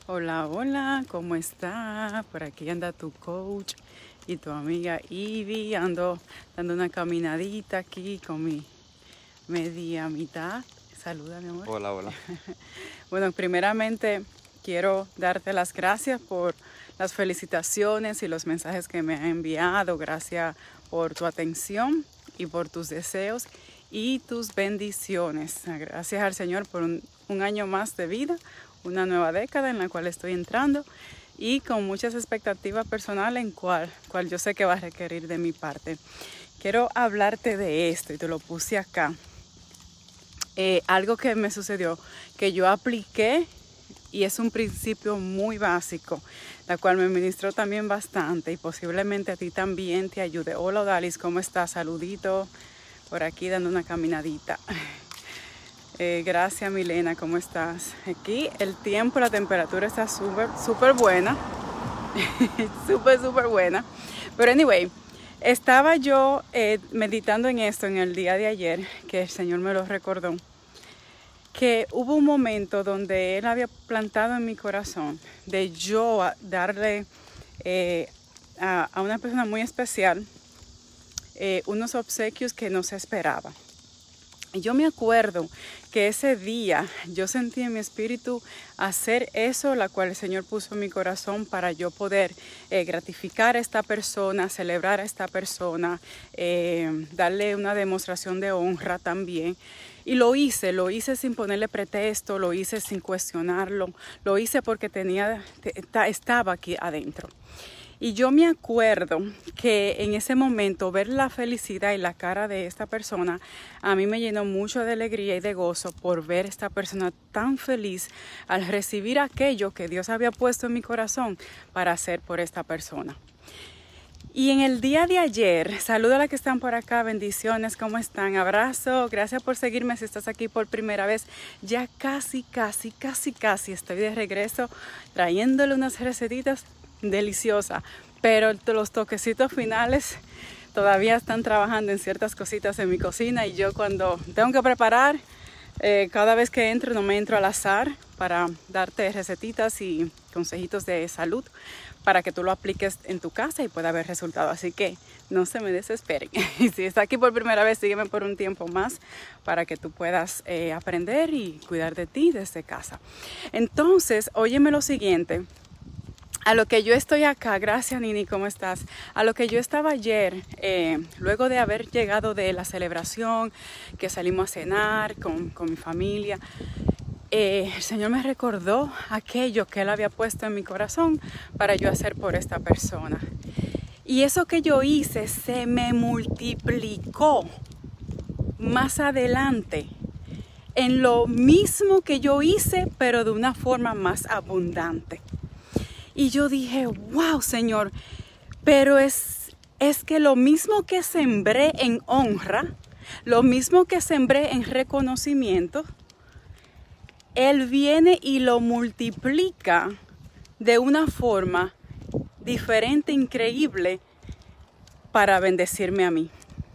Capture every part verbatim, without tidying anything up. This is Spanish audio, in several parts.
Hola, hola, ¿cómo está? Por aquí anda tu coach y tu amiga Ivy. Ando dando una caminadita aquí con mi media mitad. Saluda, mi amor. Hola, hola. Bueno, primeramente quiero darte las gracias por las felicitaciones y los mensajes que me han enviado. Gracias por tu atención y por tus deseos y tus bendiciones. Gracias al Señor por un, un año más de vida, una nueva década en la cual estoy entrando y con muchas expectativas personales en cual, cual yo sé que va a requerir de mi parte. Quiero hablarte de esto y te lo puse acá. Eh, algo que me sucedió, que yo apliqué y es un principio muy básico, la cual me ministró también bastante y posiblemente a ti también te ayude. Hola Odalis, ¿cómo estás? Saludito por aquí dando una caminadita. Eh, gracias Milena, ¿cómo estás? Aquí el tiempo, la temperatura está súper, súper buena. súper, súper buena. Pero anyway, estaba yo eh, meditando en esto en el día de ayer, que el Señor me lo recordó, que hubo un momento donde Él había plantado en mi corazón de yo darle eh, a, a una persona muy especial eh, unos obsequios que no se esperaba. Y yo me acuerdo que ese día yo sentí en mi espíritu hacer eso, la cual el Señor puso en mi corazón para yo poder eh, gratificar a esta persona, celebrar a esta persona, eh, darle una demostración de honra también. Y lo hice, lo hice sin ponerle pretexto, lo hice sin cuestionarlo, lo hice porque tenía, estaba aquí adentro. Y yo me acuerdo que en ese momento ver la felicidad y la cara de esta persona a mí me llenó mucho de alegría y de gozo por ver esta persona tan feliz al recibir aquello que Dios había puesto en mi corazón para hacer por esta persona. Y en el día de ayer, saludo a las que están por acá, bendiciones, ¿cómo están? Abrazo, gracias por seguirme si estás aquí por primera vez. Ya casi, casi, casi, casi estoy de regreso trayéndole unas recetitas deliciosa, pero los toquecitos finales todavía están trabajando en ciertas cositas en mi cocina y yo cuando tengo que preparar, eh, cada vez que entro no me entro al azar para darte recetitas y consejitos de salud para que tú lo apliques en tu casa y pueda haber resultado, así que no se me desesperen. Y si estás aquí por primera vez, sígueme por un tiempo más para que tú puedas eh, aprender y cuidar de ti desde casa. Entonces, óyeme lo siguiente. A lo que yo estoy acá, gracias Nini, ¿cómo estás? A lo que yo estaba ayer, eh, luego de haber llegado de la celebración, que salimos a cenar con, con mi familia, eh, el Señor me recordó aquello que Él había puesto en mi corazón para yo hacer por esta persona. Y eso que yo hice se me multiplicó más adelante en lo mismo que yo hice, pero de una forma más abundante. Y yo dije, wow, Señor, pero es, es que lo mismo que sembré en honra, lo mismo que sembré en reconocimiento, Él viene y lo multiplica de una forma diferente, increíble, para bendecirme a mí.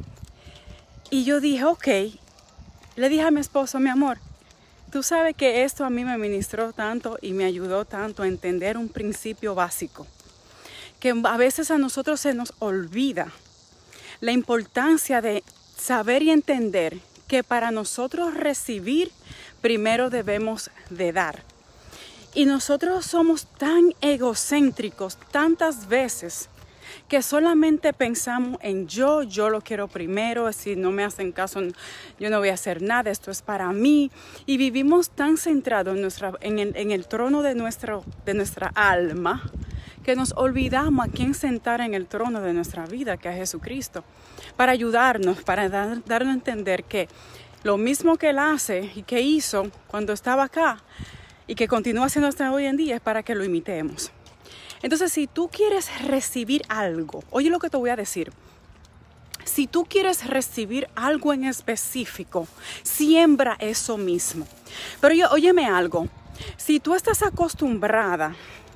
Y yo dije, ok, le dije a mi esposo, mi amor, tú sabes que esto a mí me ministró tanto y me ayudó tanto a entender un principio básico, que a veces a nosotros se nos olvida la importancia de saber y entender que para nosotros recibir, primero debemos de dar. Y nosotros somos tan egocéntricos tantas veces que solamente pensamos en yo, yo lo quiero primero, si no me hacen caso, yo no voy a hacer nada, esto es para mí. Y vivimos tan centrados en, nuestra, en, el, en el trono de, nuestro, de nuestra alma, que nos olvidamos a quién sentar en el trono de nuestra vida, que es Jesucristo, para ayudarnos, para dar, darnos a entender que lo mismo que Él hace y que hizo cuando estaba acá, y que continúa haciendo hasta hoy en día, es para que lo imitemos. Entonces, si tú quieres recibir algo, oye lo que te voy a decir. Si tú quieres recibir algo en específico, siembra eso mismo. Pero yo, óyeme algo. Si tú estás acostumbrada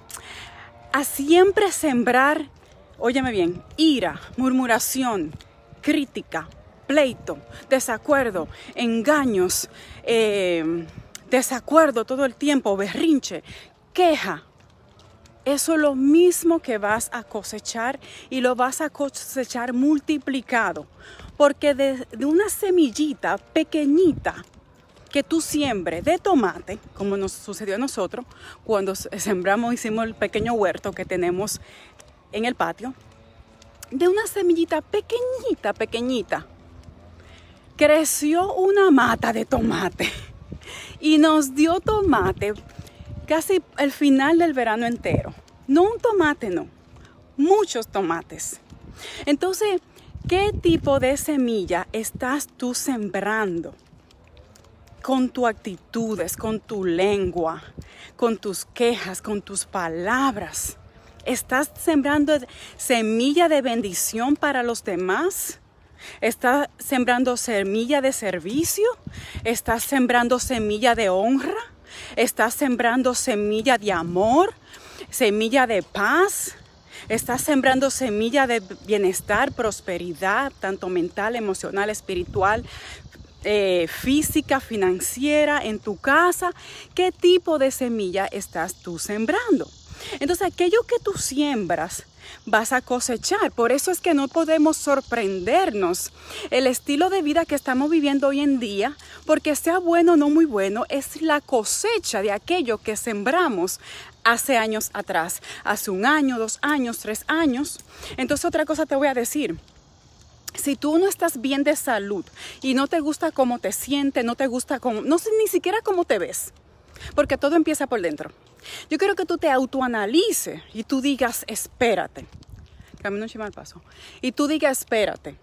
a siempre sembrar, óyeme bien, ira, murmuración, crítica, pleito, desacuerdo, engaños, eh, desacuerdo todo el tiempo, berrinche, queja, eso es lo mismo que vas a cosechar y lo vas a cosechar multiplicado. Porque de, de una semillita pequeñita que tú siembres de tomate, como nos sucedió a nosotros cuando sembramos, hicimos el pequeño huerto que tenemos en el patio, de una semillita pequeñita, pequeñita, creció una mata de tomate y nos dio tomate casi el final del verano entero. No un tomate, no, muchos tomates. Entonces, ¿qué tipo de semilla estás tú sembrando? Con tus actitudes, con tu lengua, con tus quejas, con tus palabras. ¿Estás sembrando semilla de bendición para los demás? ¿Estás sembrando semilla de servicio? ¿Estás sembrando semilla de honra? ¿Estás sembrando semilla de amor? ¿Semilla de paz? ¿Estás sembrando semilla de bienestar, prosperidad, tanto mental, emocional, espiritual, eh, física, financiera, en tu casa? ¿Qué tipo de semilla estás tú sembrando? Entonces, aquello que tú siembras, vas a cosechar. Por eso es que no podemos sorprendernos. El estilo de vida que estamos viviendo hoy en día, porque sea bueno o no muy bueno, es la cosecha de aquello que sembramos hace años atrás. Hace un año, dos años, tres años. Entonces, otra cosa te voy a decir. Si tú no estás bien de salud y no te gusta cómo te sientes, no te gusta cómo, no sé ni siquiera cómo te ves, porque todo empieza por dentro. Yo quiero que tú te autoanalices y tú digas, espérate. Camino un chima al paso. Y tú digas, espérate.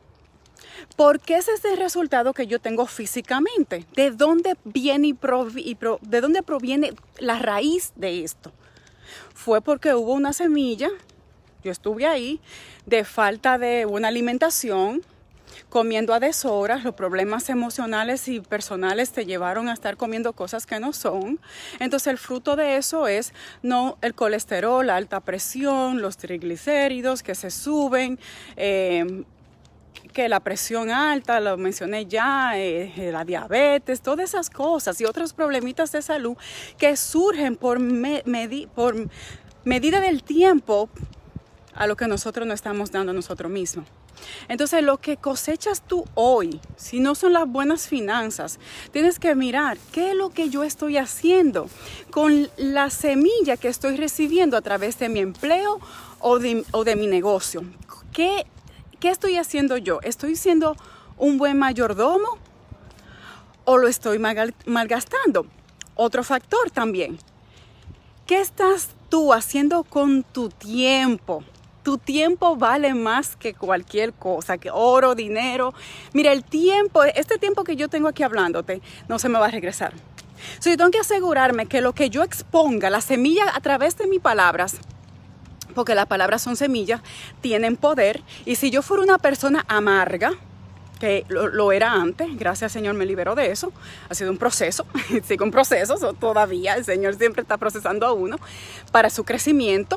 ¿Por qué ese es el resultado que yo tengo físicamente? ¿De dónde viene, y provi y pro de dónde proviene la raíz de esto? Fue porque hubo una semilla, yo estuve ahí, de falta de una alimentación, comiendo a deshoras, los problemas emocionales y personales te llevaron a estar comiendo cosas que no son. Entonces el fruto de eso es no el colesterol, la alta presión, los triglicéridos que se suben, eh, que la presión alta, lo mencioné ya, eh, la diabetes, todas esas cosas y otros problemitas de salud que surgen por, me, medi por medida del tiempo a lo que nosotros nos estamos dando a nosotros mismos. Entonces, lo que cosechas tú hoy, si no son las buenas finanzas, tienes que mirar qué es lo que yo estoy haciendo con la semilla que estoy recibiendo a través de mi empleo o de, o de mi negocio. ¿Qué, ¿Qué estoy haciendo yo? ¿Estoy siendo un buen mayordomo o lo estoy mal, malgastando? Otro factor también. ¿Qué estás tú haciendo con tu tiempo? Tu tiempo vale más que cualquier cosa, que oro, dinero. Mira, el tiempo, este tiempo que yo tengo aquí hablándote, no se me va a regresar. So, yo tengo que asegurarme que lo que yo exponga, la semilla a través de mis palabras, porque las palabras son semillas, tienen poder. Y si yo fuera una persona amarga, que lo, lo era antes, gracias al Señor me liberó de eso, ha sido un proceso, sigo un proceso, so, todavía el Señor siempre está procesando a uno para su crecimiento.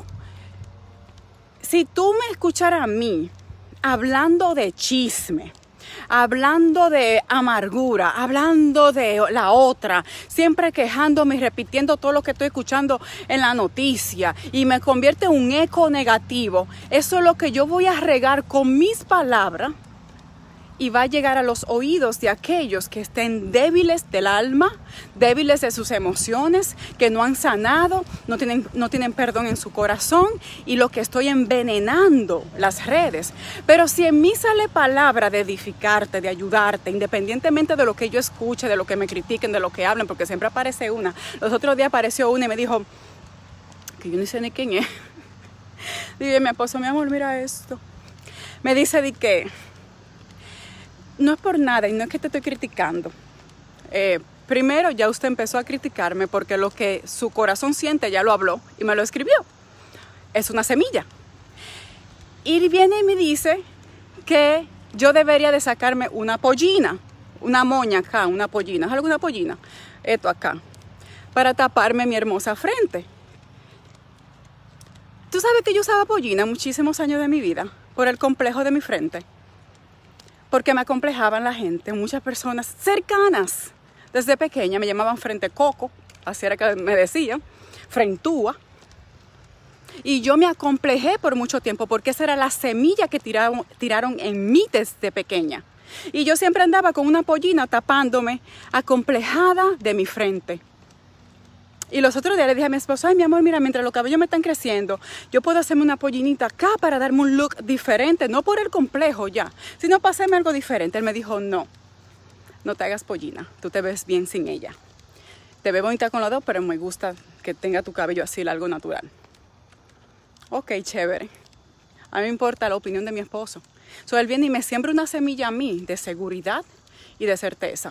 Si tú me escucharas a mí hablando de chisme, hablando de amargura, hablando de la otra, siempre quejándome y repitiendo todo lo que estoy escuchando en la noticia y me convierte en un eco negativo, eso es lo que yo voy a regar con mis palabras y va a llegar a los oídos de aquellos que estén débiles del alma, débiles de sus emociones, que no han sanado, no tienen, no tienen perdón en su corazón y lo que estoy envenenando las redes. Pero si en mí sale palabra de edificarte, de ayudarte, independientemente de lo que yo escuche, de lo que me critiquen, de lo que hablen, porque siempre aparece una. Los otros días apareció una y me dijo, que yo no sé ni quién es. Dije, mi esposo, mi amor, mira esto. Me dice de que no es por nada y no es que te estoy criticando. Eh, primero, ya usted empezó a criticarme porque lo que su corazón siente ya lo habló y me lo escribió. Es una semilla. Y viene y me dice que yo debería de sacarme una pollina, una moña acá, una pollina. ¿Es alguna pollina? Esto acá. Para taparme mi hermosa frente. Tú sabes que yo usaba pollina muchísimos años de mi vida por el complejo de mi frente. Porque me acomplejaban la gente, muchas personas cercanas. Desde pequeña me llamaban frente coco, así era que me decían, frentúa. Y yo me acomplejé por mucho tiempo porque esa era la semilla que tiraron, tiraron en mí desde pequeña. Y yo siempre andaba con una pollina tapándome, acomplejada de mi frente. Y los otros días le dije a mi esposo, ay mi amor, mira, mientras los cabellos me están creciendo, yo puedo hacerme una pollinita acá para darme un look diferente, no por el complejo ya, sino para hacerme algo diferente. Él me dijo, no, no te hagas pollina, tú te ves bien sin ella. Te ves bonita con los dos, pero me gusta que tenga tu cabello así, algo natural. Ok, chévere. A mí me importa la opinión de mi esposo. So, él viene y me siembra una semilla a mí de seguridad y de certeza.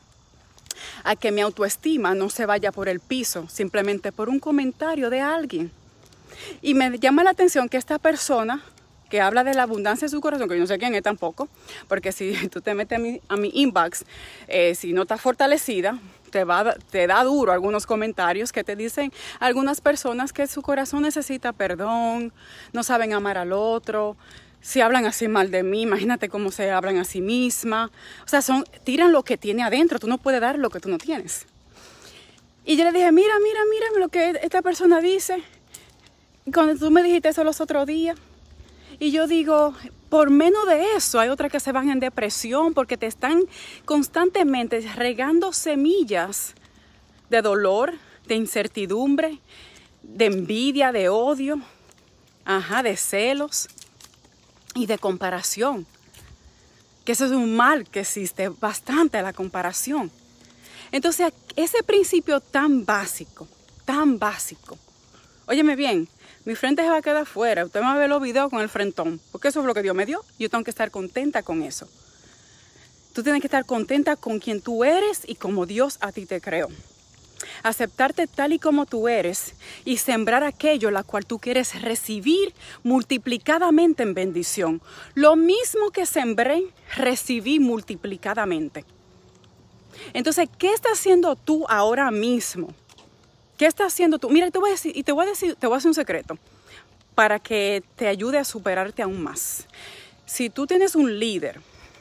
A que mi autoestima no se vaya por el piso simplemente por un comentario de alguien. Y me llama la atención que esta persona que habla de la abundancia de su corazón, que yo no sé quién es tampoco, porque si tú te metes a mi, a mi inbox, eh, si no estás fortalecida, te, va, te da duro algunos comentarios que te dicen algunas personas que su corazón necesita perdón, no saben amar al otro. Si hablan así mal de mí, imagínate cómo se hablan a sí misma. O sea, son, tiran lo que tiene adentro. Tú no puedes dar lo que tú no tienes. Y yo le dije, mira, mira, mira lo que esta persona dice. Y cuando tú me dijiste eso los otros días. Y yo digo, por menos de eso, hay otras que se van en depresión porque te están constantemente regando semillas de dolor, de incertidumbre, de envidia, de odio, ajá, de celos. Y de comparación, que eso es un mal que existe bastante, la comparación. Entonces, ese principio tan básico, tan básico, óyeme bien, mi frente se va a quedar fuera, usted me va a ver los videos con el frentón, porque eso es lo que Dios me dio, yo tengo que estar contenta con eso. Tú tienes que estar contenta con quien tú eres y como Dios a ti te creó. Aceptarte tal y como tú eres y sembrar aquello la cual tú quieres recibir multiplicadamente en bendición. Lo mismo que sembré, recibí multiplicadamente. Entonces, ¿qué estás haciendo tú ahora mismo? ¿Qué estás haciendo tú? Mira, te voy a decir, y te voy a decir, te voy a decir un secreto para que te ayude a superarte aún más. Si tú tienes un líder,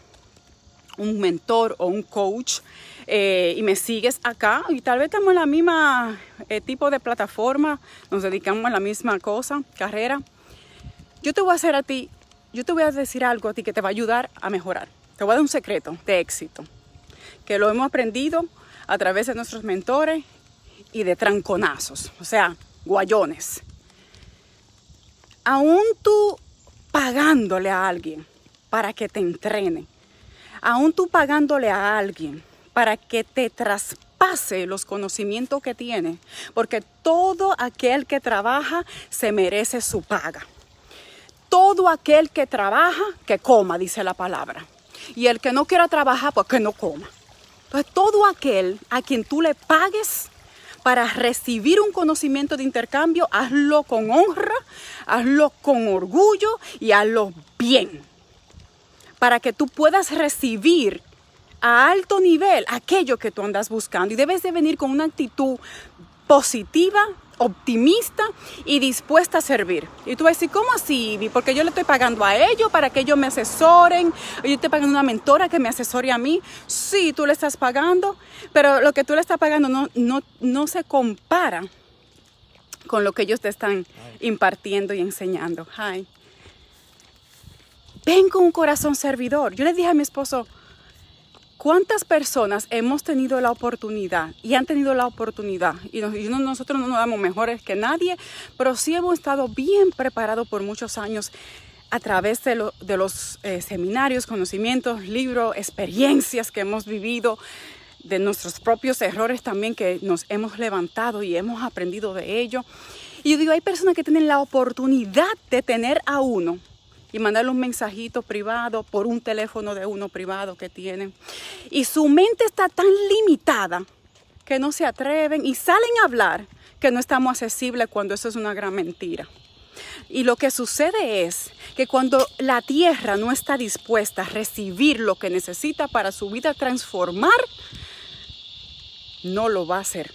un mentor o un coach, Eh, y me sigues acá y tal vez estamos en la misma eh, tipo de plataforma, nos dedicamos a la misma cosa, carrera, yo te voy a hacer a ti, yo te voy a decir algo a ti que te va a ayudar a mejorar. Te voy a dar un secreto de éxito que lo hemos aprendido a través de nuestros mentores y de tranconazos, o sea, guayones. Aún tú pagándole a alguien para que te entrene, aún tú pagándole a alguien para que te traspase los conocimientos que tiene, porque todo aquel que trabaja se merece su paga. Todo aquel que trabaja, que coma, dice la palabra. Y el que no quiera trabajar, pues que no coma. Entonces, todo aquel a quien tú le pagues para recibir un conocimiento de intercambio, hazlo con honra, hazlo con orgullo y hazlo bien. Para que tú puedas recibir a alto nivel aquello que tú andas buscando. Y debes de venir con una actitud positiva, optimista y dispuesta a servir. Y tú vas a decir, ¿cómo así, Ivy? Porque yo le estoy pagando a ellos para que ellos me asesoren. Yo estoy pagando una mentora que me asesore a mí. Sí, tú le estás pagando, pero lo que tú le estás pagando no, no, no se compara con lo que ellos te están impartiendo y enseñando. Hi. Ven con un corazón servidor. Yo le dije a mi esposo, ¿cuántas personas hemos tenido la oportunidad y han tenido la oportunidad? Y, nos, y nosotros no nos damos mejores que nadie, pero sí hemos estado bien preparados por muchos años a través de, lo, de los eh, seminarios, conocimientos, libros, experiencias que hemos vivido, de nuestros propios errores también que nos hemos levantado y hemos aprendido de ello. Y yo digo, hay personas que tienen la oportunidad de tener a uno y mandarle un mensajito privado por un teléfono de uno privado que tienen. Y su mente está tan limitada que no se atreven y salen a hablar que no estamos accesibles cuando eso es una gran mentira. Y lo que sucede es que cuando la tierra no está dispuesta a recibir lo que necesita para su vida transformar, no lo va a hacer.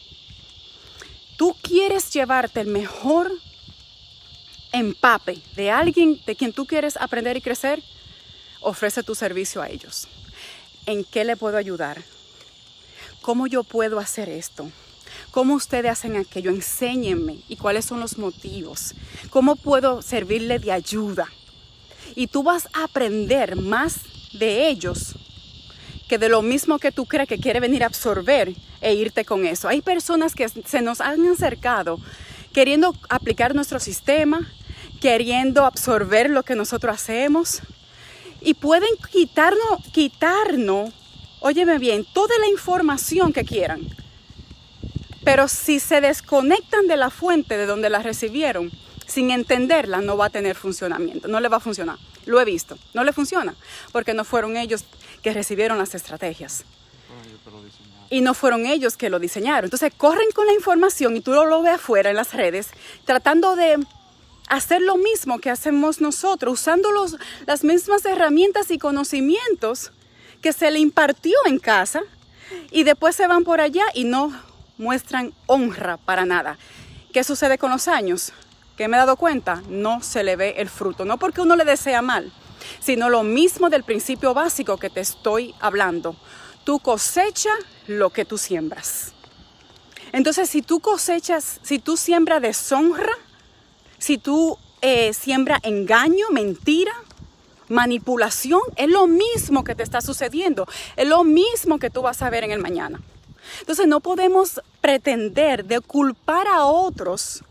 Tú quieres llevarte el mejor empape de alguien de quien tú quieres aprender y crecer, ofrece tu servicio a ellos. ¿En qué le puedo ayudar? ¿Cómo yo puedo hacer esto? ¿Cómo ustedes hacen aquello? Enséñenme. ¿Y cuáles son los motivos? ¿Cómo puedo servirle de ayuda? Y tú vas a aprender más de ellos que de lo mismo que tú crees que quiere venir a absorber e irte con eso. Hay personas que se nos han acercado queriendo aplicar nuestro sistema, queriendo absorber lo que nosotros hacemos y pueden quitarnos, quitarnos, óyeme bien, toda la información que quieran. Pero si se desconectan de la fuente de donde la recibieron, sin entenderla, no va a tener funcionamiento, no le va a funcionar. Lo he visto, no le funciona, porque no fueron ellos que recibieron las estrategias. Y no fueron ellos que lo diseñaron. Entonces corren con la información y tú lo, lo ves afuera en las redes, tratando de hacer lo mismo que hacemos nosotros, usando los, las mismas herramientas y conocimientos que se le impartió en casa, y después se van por allá y no muestran honra para nada. ¿Qué sucede con los años? Que me he dado cuenta, no se le ve el fruto, no porque uno le desea mal, sino lo mismo del principio básico que te estoy hablando. Tú cosechas lo que tú siembras. Entonces, si tú cosechas, si tú siembras deshonra, si tú eh, siembras engaño, mentira, manipulación, es lo mismo que te está sucediendo, es lo mismo que tú vas a ver en el mañana. Entonces, no podemos pretender de culpar a otros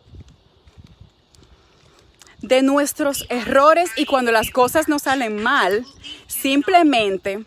de nuestros errores, y cuando las cosas nos salen mal, simplemente,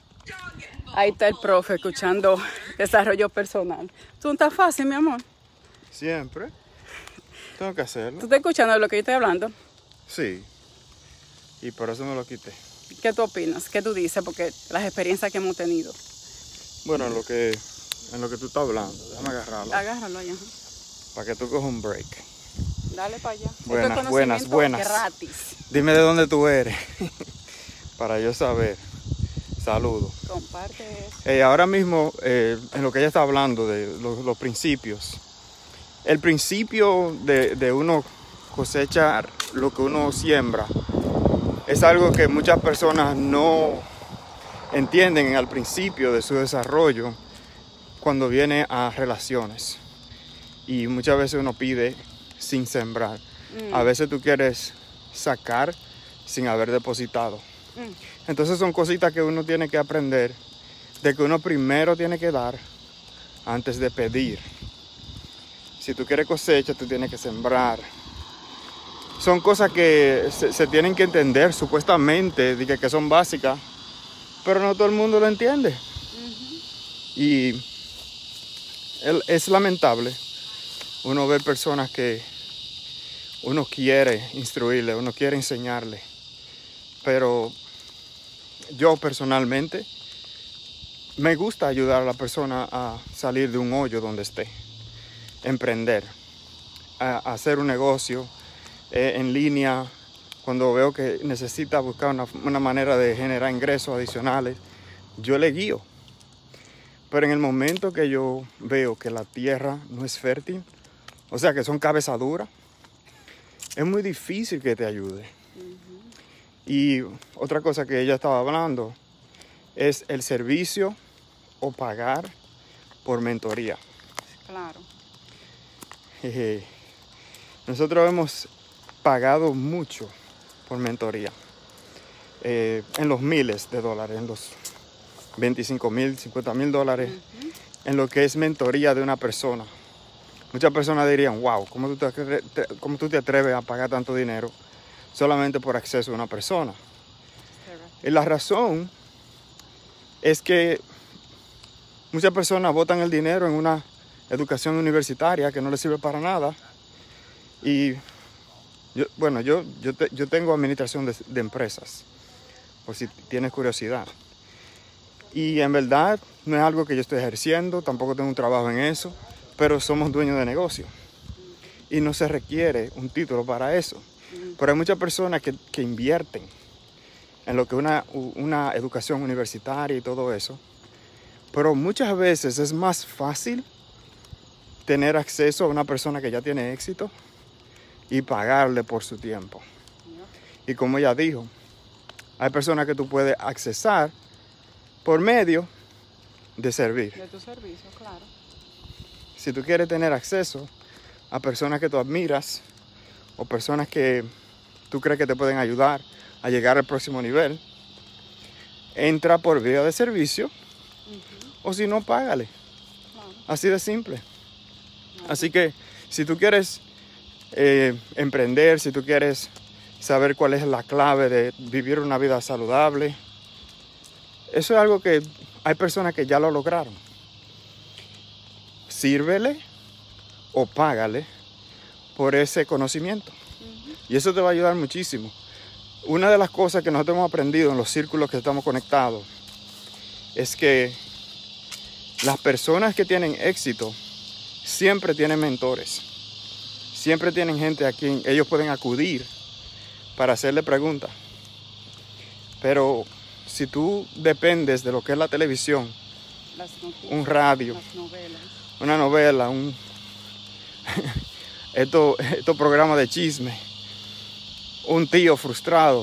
ahí está el profe escuchando desarrollo personal. ¿Tú no estás fácil, mi amor? Siempre. Tengo que hacerlo. ¿Tú estás escuchando lo que yo estoy hablando? Sí. Y por eso me lo quité. ¿Qué tú opinas? ¿Qué tú dices? Porque las experiencias que hemos tenido. Bueno, en lo que, en lo que tú estás hablando, déjame agarrarlo. Agárralo allá. Para que tú cojas un break. Dale para allá. Buenas, Esto es buenas, buenas. gratis. Dime de dónde tú eres, para yo saber. Saludos. Comparte eso. Eh, ahora mismo, eh, en lo que ella está hablando de los, los principios, el principio de, de uno cosechar lo que uno siembra es algo que muchas personas no entienden al principio de su desarrollo cuando viene a relaciones. Y muchas veces uno pide sin sembrar. Mm. A veces tú quieres sacar sin haber depositado. Mm. Entonces son cositas que uno tiene que aprender, de que uno primero tiene que dar antes de pedir. Si tú quieres cosecha, tú tienes que sembrar. Son cosas que se, se tienen que entender supuestamente, de que, que son básicas, pero no todo el mundo lo entiende. Uh-huh. Y el, es lamentable uno ver personas que uno quiere instruirle, uno quiere enseñarle, pero yo personalmente me gusta ayudar a la persona a salir de un hoyo donde esté, emprender, a, a hacer un negocio eh, en línea. Cuando veo que necesita buscar una, una manera de generar ingresos adicionales, yo le guío. Pero en el momento que yo veo que la tierra no es fértil, o sea que son cabeza dura, es muy difícil que te ayude. Uh-huh. Y otra cosa que ella estaba hablando es el servicio o pagar por mentoría. Claro. Jeje. Nosotros hemos pagado mucho por mentoría, eh, en los miles de dólares, en los veinticinco mil, cincuenta mil dólares, uh-huh. en lo que es mentoría de una persona. Muchas personas dirían, wow, ¿cómo tú, te, te, ¿cómo tú te atreves a pagar tanto dinero solamente por acceso a una persona? Y la razón es que muchas personas botan el dinero en una educación universitaria que no les sirve para nada. Y yo, bueno, yo, yo, te, yo tengo administración de, de empresas, por si tienes curiosidad. Y en verdad no es algo que yo estoy ejerciendo, tampoco tengo un trabajo en eso, pero somos dueños de negocio. Y no se requiere un título para eso. Pero hay muchas personas que, que invierten en lo que es una, una educación universitaria y todo eso. Pero muchas veces es más fácil tener acceso a una persona que ya tiene éxito y pagarle por su tiempo. Y como ella dijo, hay personas que tú puedes accesar por medio de servir. De tu servicio, claro. si tú quieres tener acceso a personas que tú admiras o personas que tú crees que te pueden ayudar a llegar al próximo nivel, entra por vía de servicio, uh-huh. o si no, págale. Uh-huh. Así de simple. Uh-huh. Así que si tú quieres eh, emprender, si tú quieres saber cuál es la clave de vivir una vida saludable, eso es algo que hay personas que ya lo lograron. Sírvele o págale por ese conocimiento. Uh-huh. Y eso te va a ayudar muchísimo. Una de las cosas que nosotros hemos aprendido en los círculos que estamos conectados es que las personas que tienen éxito siempre tienen mentores. Siempre tienen gente a quien ellos pueden acudir para hacerle preguntas. Pero si tú dependes de lo que es la televisión, las noticias, un radio, las novelas. una novela, un estos esto programas de chisme, un tío frustrado,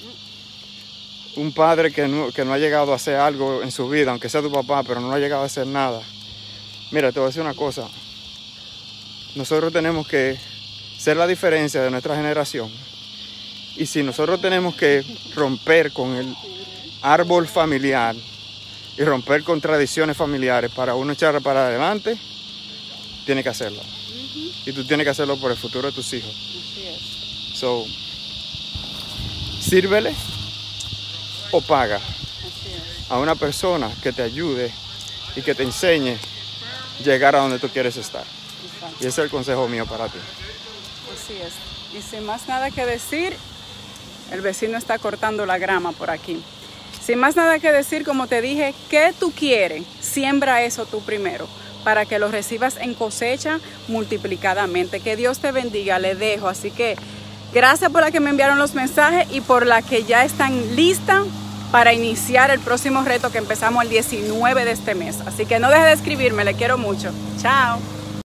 un padre que no, que no ha llegado a hacer algo en su vida, aunque sea tu papá, pero no ha llegado a hacer nada. Mira, te voy a decir una cosa. Nosotros tenemos que ser la diferencia de nuestra generación. Y si nosotros tenemos que romper con el árbol familiar y romper con tradiciones familiares para uno echar para adelante, tiene que hacerlo. Uh-huh. Y tú tienes que hacerlo por el futuro de tus hijos. Así es. So, sírvele o paga a una persona que te ayude y que te enseñe a llegar a donde tú quieres estar. Exacto. Y ese es el consejo mío para ti. Así es. Y sin más nada que decir, el vecino está cortando la grama por aquí. Sin más nada que decir, como te dije, ¿qué tú quieres? Siembra eso tú primero, para que lo recibas en cosecha multiplicadamente. Que Dios te bendiga, le dejo. Así que gracias por la que me enviaron los mensajes y por la que ya están listas para iniciar el próximo reto que empezamos el diecinueve de este mes. Así que no dejes de escribirme, le quiero mucho. Chao.